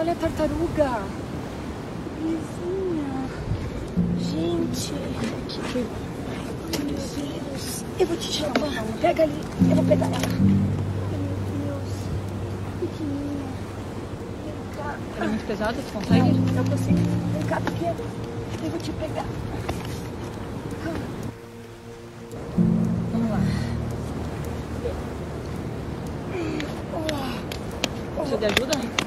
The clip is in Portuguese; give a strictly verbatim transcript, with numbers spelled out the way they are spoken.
olha a tartaruga. Vizinha. Gente. Que... Meu Deus. Eu vou te chamar. Pega ali. Eu vou pegar ela. Ai, meu Deus. Pequenininha. Vem cá. Ela é muito pesada? Tu consegue? Não, eu consigo. Vem cá, pequena. Eu vou te pegar. Vamos lá. Precisa de ajuda?